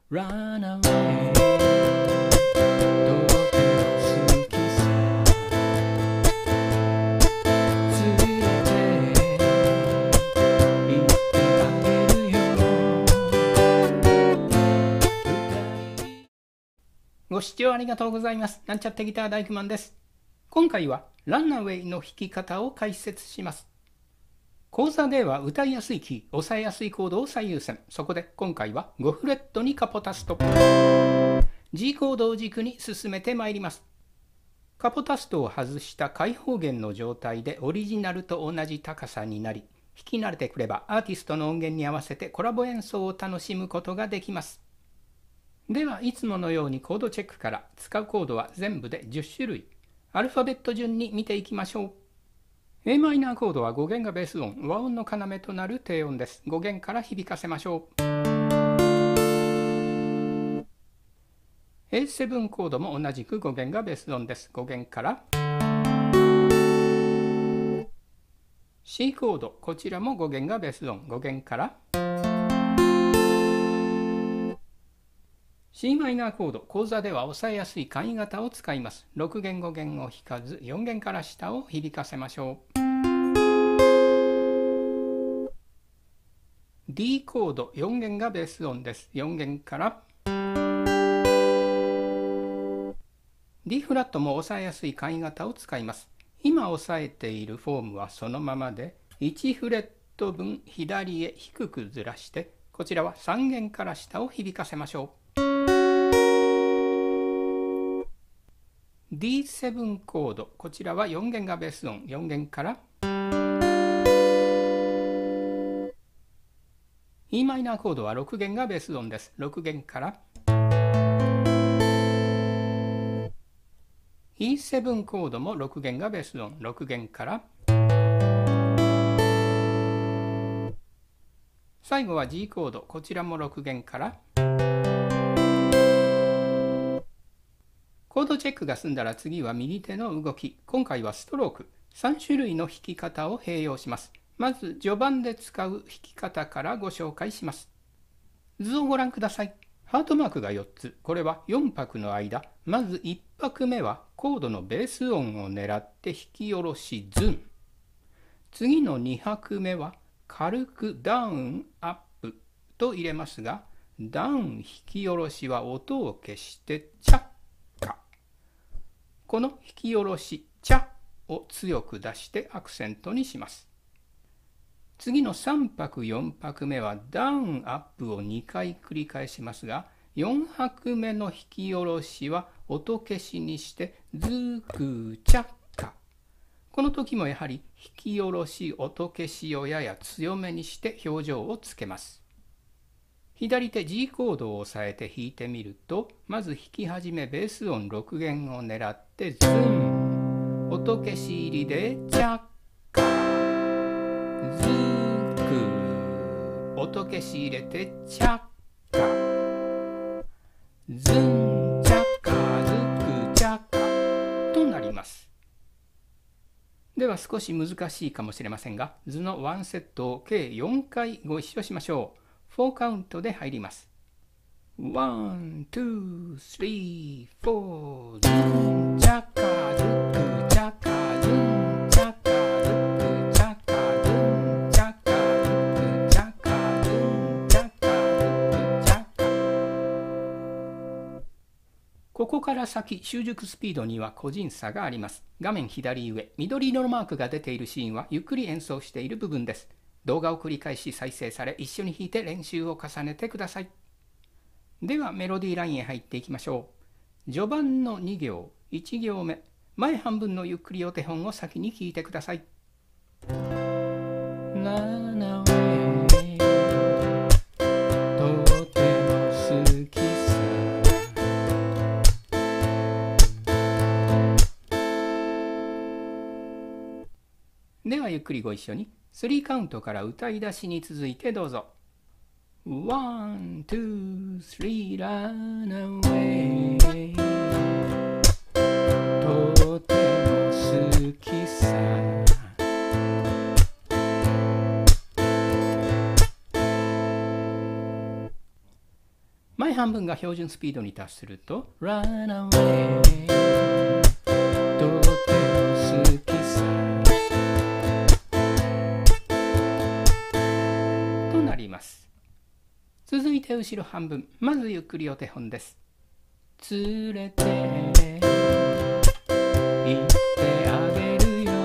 Run away とても好きさ連れて行ってあげるよご視聴ありがとうございます。なんちゃってギター大工マンです。今回はランナウェイの弾き方を解説します。講座では歌いやすいキー、抑えやすいコードを最優先。そこで今回は5フレットにカポタスト。G コードを軸に進めてまいります。カポタストを外した開放弦の状態でオリジナルと同じ高さになり、弾き慣れてくればアーティストの音源に合わせてコラボ演奏を楽しむことができます。ではいつものようにコードチェックから。使うコードは全部で10種類。アルファベット順に見ていきましょう。a マイナーコードは5弦がベース音、和音の要となる低音です。5弦から響かせましょう。A7 コードも同じく5弦がベース音です。5弦から。C コード、こちらも5弦がベース音、5弦から。C マイナーコード、講座では抑えやすい簡易型を使います。6弦5弦を弾かず、4弦から下を響かせましょう。D コード、4弦がベース音です。4弦から。D フラットも抑えやすい簡易型を使います。今押さえているフォームはそのままで、1フレット分左へ低くずらして、こちらは3弦から下を響かせましょう。D7 コード、こちらは4弦がベース音、4弦から。E マイナーコードは6弦がベース音です。6弦から。E7 コードも6弦がベース音、6弦から。最後は G コード、こちらも6弦から。コードチェックが済んだら次は右手の動き。今回はストローク。3種類の弾き方を併用します。まず序盤で使う弾き方からご紹介します。図をご覧ください。ハートマークが4つ。これは4拍の間。まず1拍目はコードのベース音を狙って弾き下ろしズン。次の2拍目は軽くダウンアップと入れますが、ダウン弾き下ろしは音を消してチャッ。この弾き下ろしチャを強く出してアクセントにします。次の3拍4拍目はダウンアップを2回繰り返しますが、4拍目の弾き下ろしは音消しにしてズークチャッカ。この時もやはり弾き下ろし音消しをやや強めにして表情をつけます。左手 G コードを押さえて弾いてみると、まず弾き始めベース音6弦を狙ってズン、音消し入りでチャッカ、ズーク、音消し入れてチャッカ、ズンチャッカ、ズークチャッカとなります。では少し難しいかもしれませんが、図の1セットを計4回ご一緒しましょう。4カウントで入ります。1、2、3、4、ズンチャッカズックチャッカズンチャッカズックチャッカズンチャッカズックチャッカズンチャッカズックチャッカ。ここから先、習熟スピードには個人差があります。画面左上、緑色のマークが出ているシーンはゆっくり演奏している部分です。動画を繰り返し再生され、一緒に弾いて練習を重ねてください。ではメロディーラインへ入っていきましょう。序盤の2行、1行目、前半分のゆっくりお手本を先に弾いてください。とても好きさ。ではゆっくりご一緒に。3カウントから歌い出しに続いてどうぞ。1、2、3 Run away とても好きさ。前前半分が標準スピードに達すると Run away とても好きさとなります。続いて後ろ半分、まずゆっくりお手本です。連れて行ってあげるよ。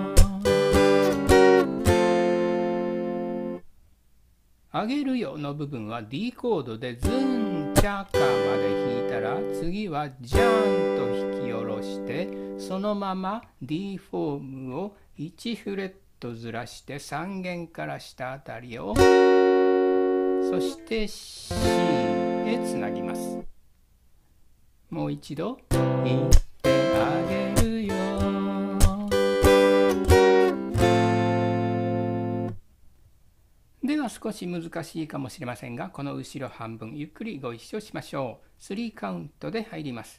あげるよの部分は D コードでズンチャカまで弾いたら、次はジャンと引き下ろして、そのまま D フォームを1フレットずらして3弦から下あたりを、そして C へつなぎます。もう一度言ってあげるよ。では少し難しいかもしれませんが、この後ろ半分ゆっくりご一緒しましょう。3カウントで入ります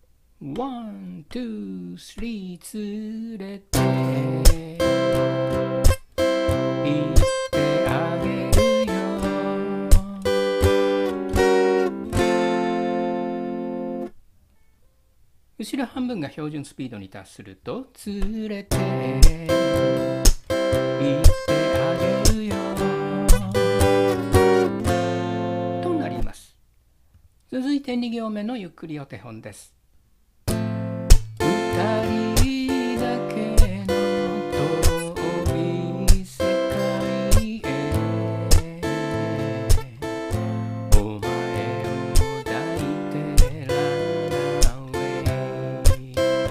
。1、2、3連れて行ってあげるよ。後ろ半分が標準スピードに達すると連れて行ってあげるよとなります。続いて2行目のゆっくりお手本です。二人だけの遠い世界へお前を抱いてランナウェ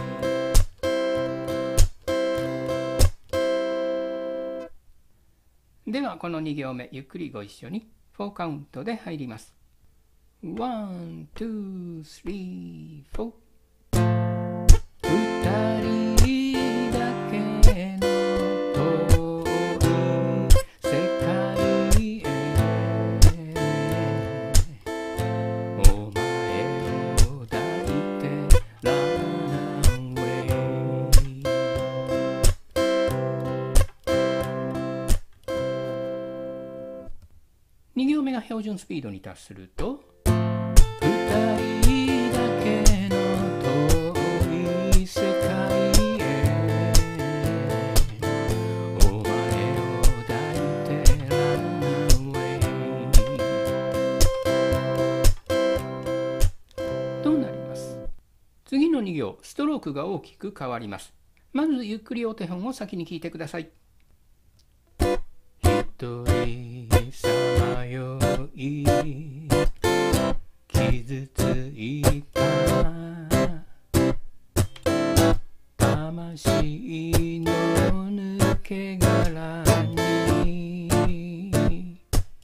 イ。ではこの2行目ゆっくりご一緒に4カウントで入ります。1、2、3、4。二人だけの遠い世界へお前を抱いてランウェイ。2行目が標準スピードに達すると二人だけの遠い世界へお前を抱いてランウェイとなります。次の2行、ストロークが大きく変わります。まずゆっくりお手本を先に聞いてください。一人さまよい傷ついた魂の抜け殻に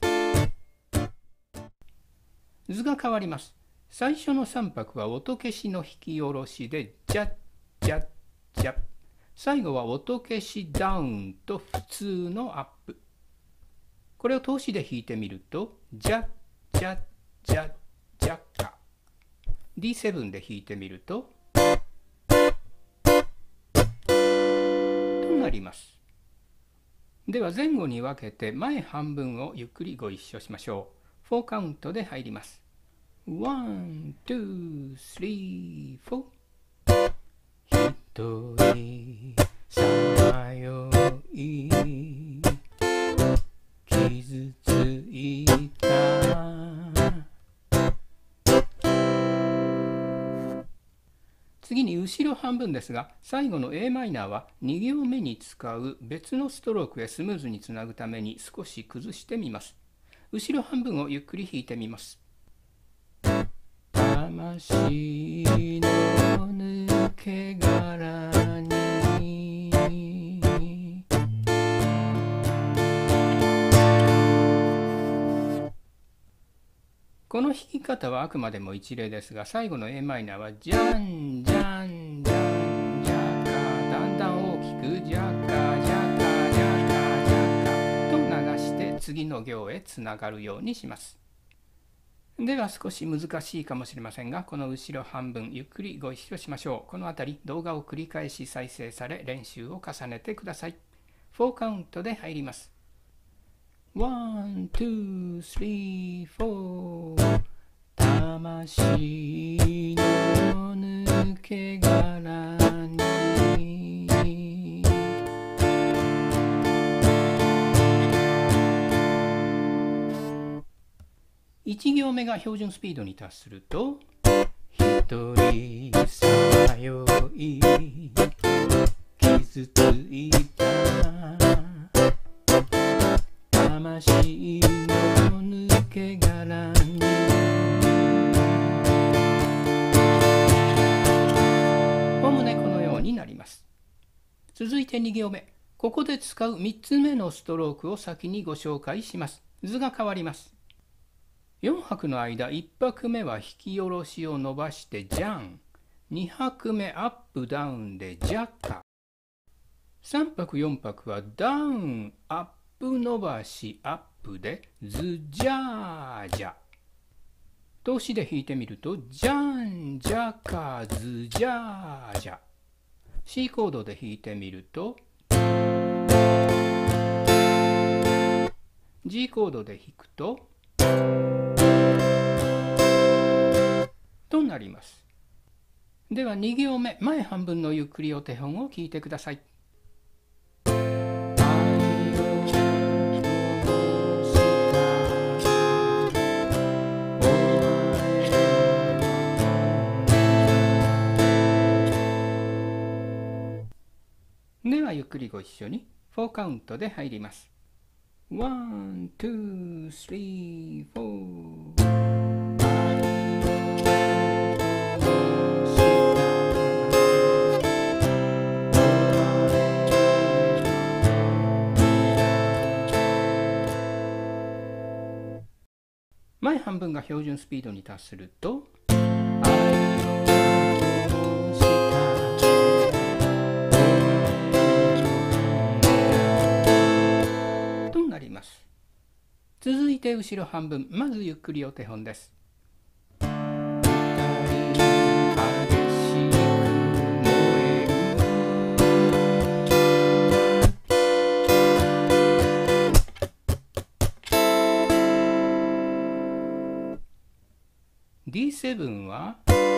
図が変わります。最初の3拍は音消しの引き下ろしでジャッジャッジャッ、最後は音消しダウンと普通のアップ。これを通しで弾いてみるとジャッジャッジャッジャッカ、 D7 で弾いてみるととなります。では前後に分けて前半分をゆっくりご一緒しましょう。4カウントで入ります。1、2、3、4。一人さまよい傷ついた次に後ろ半分ですが、最後の a マイナーは2行目に使う別のストロークへスムーズにつなぐために少し崩してみます。後ろ半分をゆっくり弾いてみます。魂の抜け殻にこの弾き方はあくまでも一例ですが、最後の a マイナーはジャンジャンジャンジャカ、だんだん大きくジャカジャカジャカジャカと流して次の行へつながるようにします。では少し難しいかもしれませんが、この後ろ半分ゆっくりご一緒しましょう。このあたり動画を繰り返し再生され練習を重ねてください。4カウントで入ります。1、2、3、4。 魂の抜け殻に1行目が標準スピードに達すると一人さまよい傷ついた魂の抜け殻におおむねこのようになります。続いて2行目、ここで使う3つ目のストロークを先にご紹介します。図が変わります。4拍の間、1拍目は引き下ろしを伸ばしてジャン、2拍目アップダウンでジャッカ、3拍4拍はダウンアップ伸ばしアップでズジャージャ。動詞で弾いてみるとジャンジャカズジャージャ。C コードで弾いてみると G コードで弾くととなります。では2行目、前半分のゆっくりお手本を聞いてください。ではゆっくりご一緒に4カウントで入ります。1、2、3、4。前半分が標準スピードに達するととなります。続いて後ろ半分、まずゆっくりお手本です。D7 は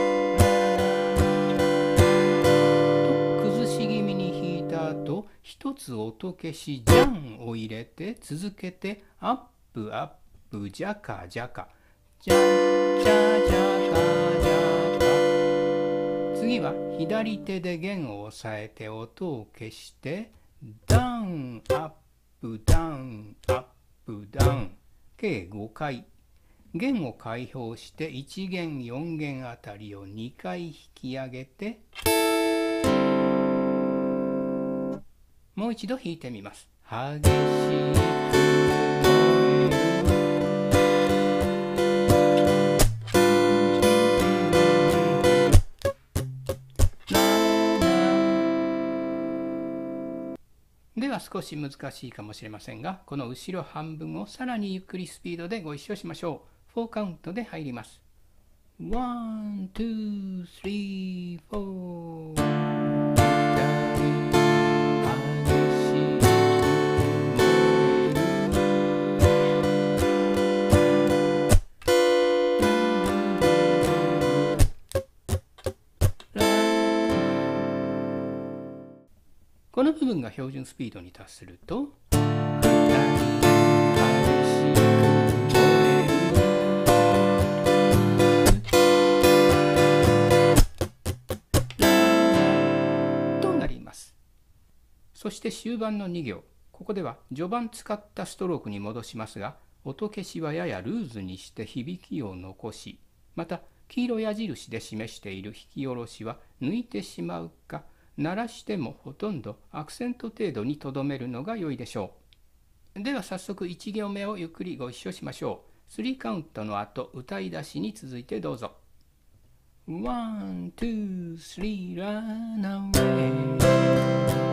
崩し気味に弾いた後、一つ音消しジャンを入れて続けてアップアップジャカジャカジャジャジャカジャカ。次は左手で弦を押さえて音を消してダウンアップダウンアップダウン計5回。弦を開放して1弦4弦あたりを2回引き上げてもう一度弾いてみます。激しくでは少し難しいかもしれませんが、この後ろ半分をさらにゆっくりスピードでご一緒しましょう。4カウントで入ります。1、2、3、4。この部分が標準スピードに達するとそして終盤の2行、ここでは序盤使ったストロークに戻しますが、音消しはややルーズにして響きを残し、また黄色矢印で示している引き下ろしは抜いてしまうか、鳴らしてもほとんどアクセント程度にとどめるのが良いでしょう。では早速1行目をゆっくりご一緒しましょう。3カウントの後、歌い出しに続いてどうぞ。1、2、3、run away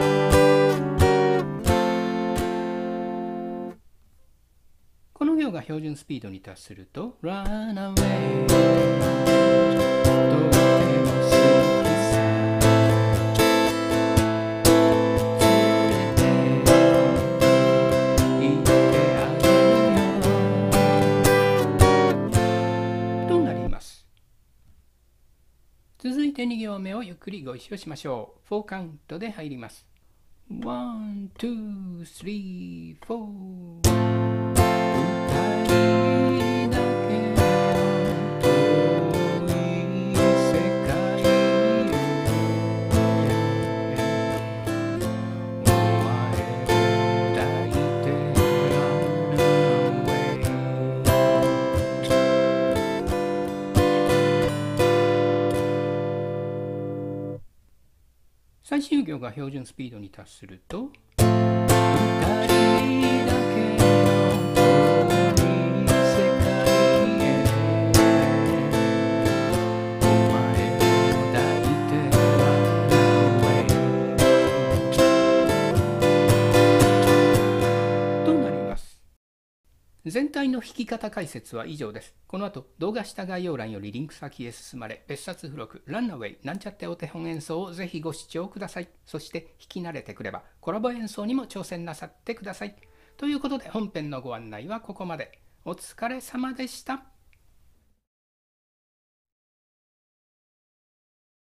標標準スピードに達すると Run away とても好きさ連れて行ってあげるよとなります。続いて2行目をゆっくりご一緒しましょう。4カウントで入ります。1、2、3、4最終行が標準スピードに達すると2人だけの遠い世界へお前を抱いて Run away となります。全体の弾き方解説は以上です。この後、動画下概要欄よりリンク先へ進まれ、別冊付録、ランナウェイ、なんちゃってお手本演奏をぜひご視聴ください。そして、弾き慣れてくれば、コラボ演奏にも挑戦なさってください。ということで、本編のご案内はここまで。お疲れ様でした。